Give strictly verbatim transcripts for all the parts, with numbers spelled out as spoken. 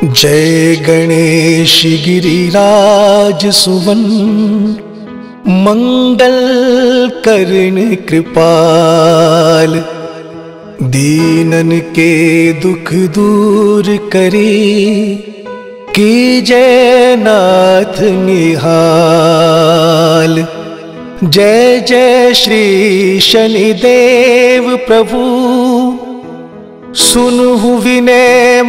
जय गणेश गिरिराज सुवन, मंगल कर्ण कृपाल। दीनन के दुख दूर करे, कीजय नाथ निहाल। जय जय श्री शनिदेव प्रभु, सुनहु विनय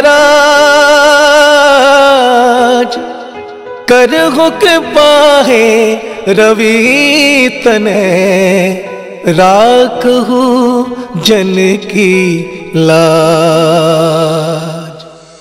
महाराज। करहु कृपा है रवि तनय, राखहु जन की लाज।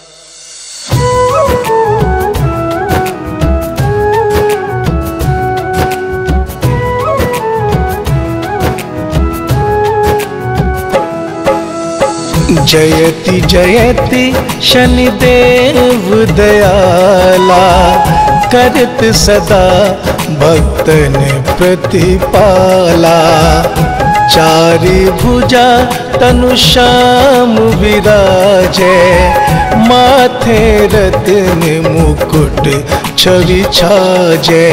जयति जयति शनिदेव दयाला, करत सदा भक्तन प्रतिपाला। चारि भुजा तनु श्याम विराजै, माथे रत्न मुकुट छवि छाजै।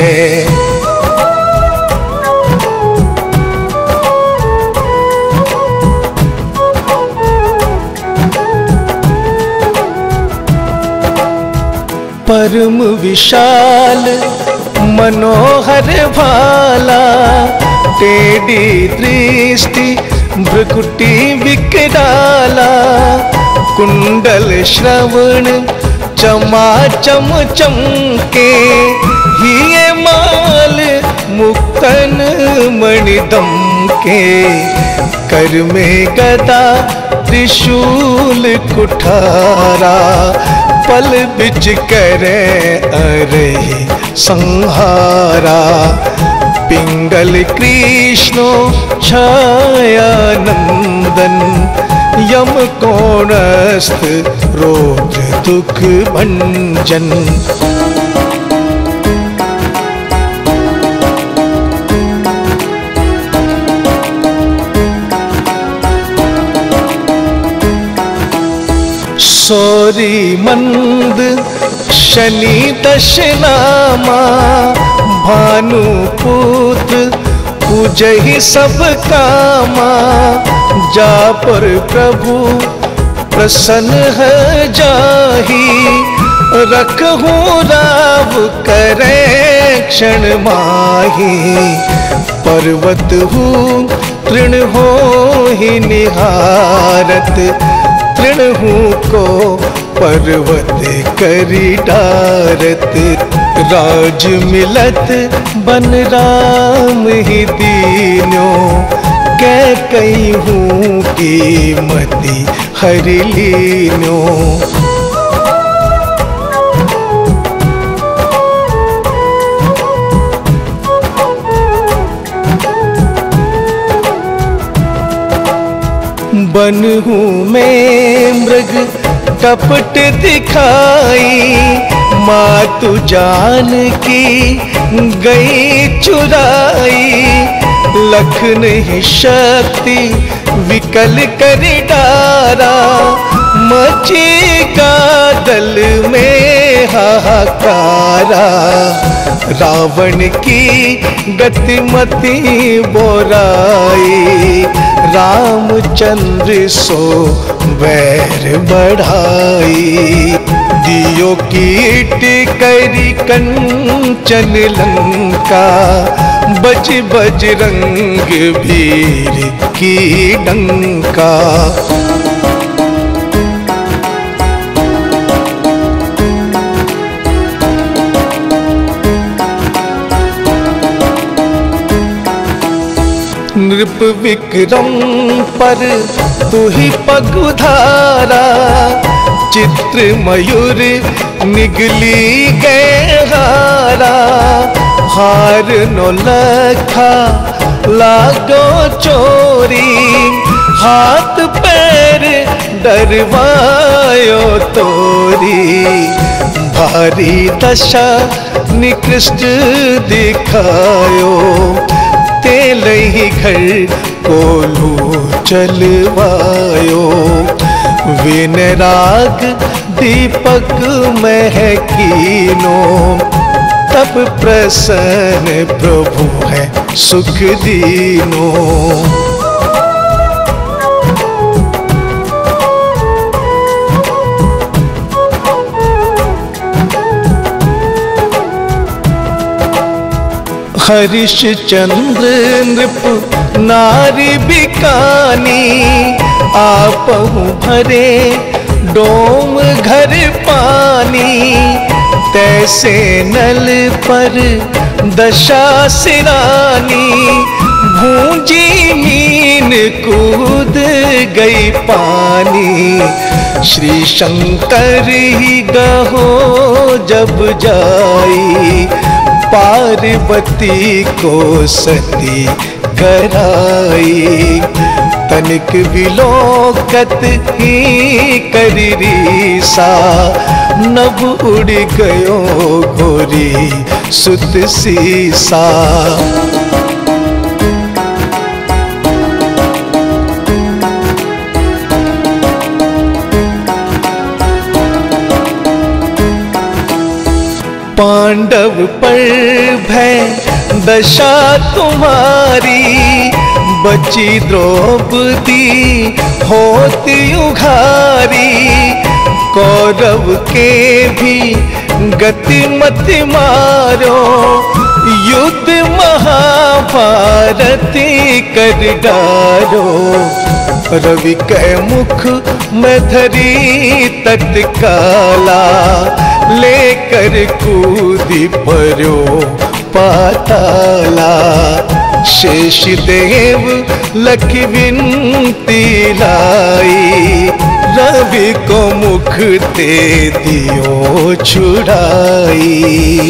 परम विशाल मनोहर भाला, टेढ़ी दृष्टि भ्रुकुटी विकराला। कुंडल श्रवण चमाचम चमके, हिये माल मुक्तन मणिदम के। कर में गदा त्रिशूल कुठारा, पल बिच करे अरे संहारा। पिंगल कृष्णो छाया नंदन, यम कोणस्थ रोग दुख भंजन। सौरी मंद शनि दशनामा, भानुपुत्र पूजहि सब कामा। जा पर प्रभु प्रसन्न है जाहि, रखहु राव करे क्षण माही। पर्वत हूँ तृण हो ही निहारत, तृणहु को पर्वत करी डारत। राज मिलत बन राम ही दीन्यो, कै कहीं की मति हरि लीन्यो। बनहु में मृग कपट दिखाई, मातु जान की गई चुराई। लखन ही शक्ति विकल कर डारा, मची का दल में हाहाकारा। रावण की गतिमति बोराई, रामचंद्र सो वैर बढ़ाई। दियो कीट करी कंचन लंका, बज बजरंग वीर की डंका। नृप विक्रम पर तू ही पगुधारा, चित्र मयूर निगली गए हारा। हार नो लखा लागो चोरी, हाथ पैर डरवायो तोरी। भारी दशा निकृष्ट दिखायो, तेले ही घर कोलू चलवायो। विनराग दीपक महकीनो, तब प्रसन्न प्रभु है सुख दीनो। हरिश्चंद्र नृप नारी बिकानी, आपहु भरे डोम घर पानी। तैसे नल पर दशा सिरानी, भूंजी मीन कूद गई पानी। श्री शंकर ही गहो जब जाई, पार्वती को सती कराई। तनिक विलोकत ही करी सा, नभ उड़ गयो घोरी सुत सीसा। पांडव पर भय दशा तुम्हारी, बची द्रौपदी होती उघारी। कौरव के भी गति मत मारो, युद्ध महाभारती कर डारो। रवि के मुख में धरी तत्काला, लेकर कूदी परो पाताला। शेष देव लख विनती लाई, रवि को मुख ते दियो छुड़ाई।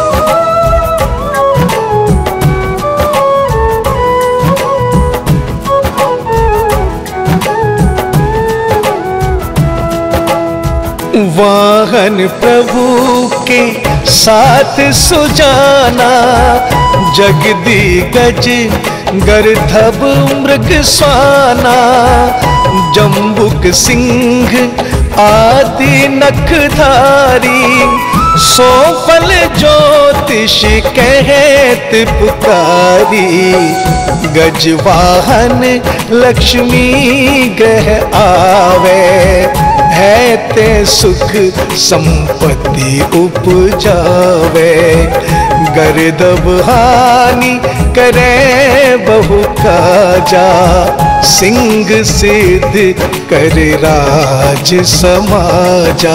वाहन प्रभु के साथ सुजाना, जगदी गज गर्धब मृग स्वाना। जम्बुक सिंह आदि नखधारी, सो फल ज्योतिष कहत पुकारी। गजवाहन लक्ष्मी ग्रह आवे, है ते सुख संपत्ति उपजावे। गर्दभ हानि करे बहु काजा, सिंह सिद्ध कर राज समाजा।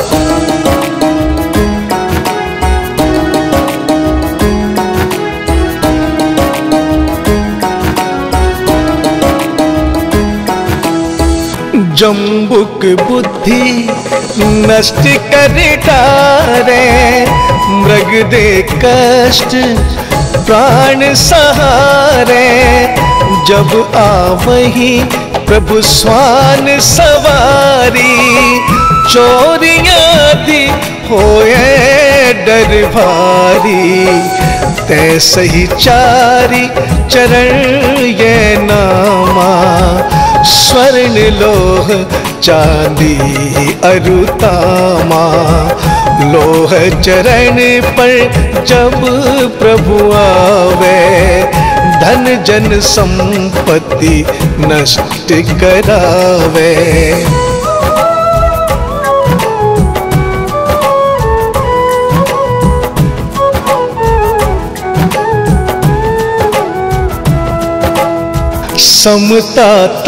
जम्बुक बुद्धि नष्ट कर डारे, मृग दे कष्ट प्राण सहारे। जब आवही प्रभु स्वान सवारी, चोरियां दी होए डर भारी। तैसे ही चारी चरण ये नामा, स्वर्ण लोह चांदी अरुतामा। लोह चरण पर जब प्रभु आवे, धन जन संपत्ति नष्ट करावे। समता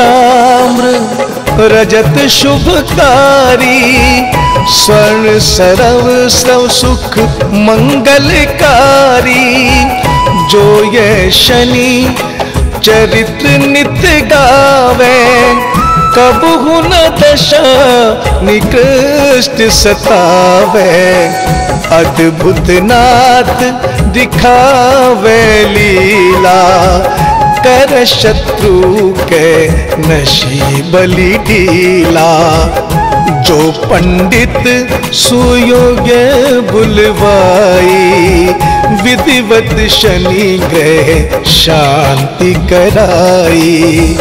ताम्र रजत शुभकारी, स्वर्ण सरव स्रव सुख मंगलकारी। जो ये शनि चरित्र नित गावे, कबहु न दशा निकृष्ट सतावे। अद्भुत नाथ दिखावे लीला, कर शत्रु के नशी बलि ढीला। जो पंडित सुयोग्य बुलवाई, विधिवत शनि ग्रह शांति कराई।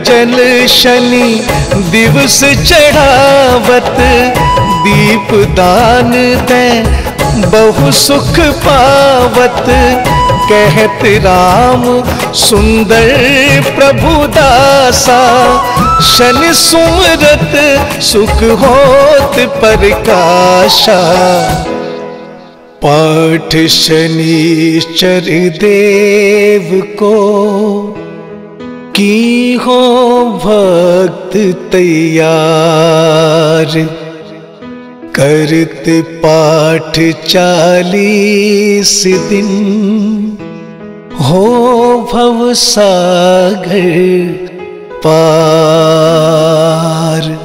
जल शनि दिवस चढ़ावत, दीप दान दे बहु सुख पावत। कहत राम सुंदर प्रभु दासा, शनि सुमरत सुख होत प्रकाशा। पाठ शनिश्चर देव को, की हो भक्त तैयार। करत पाठ चालीस दिन, हो भव सागर पार।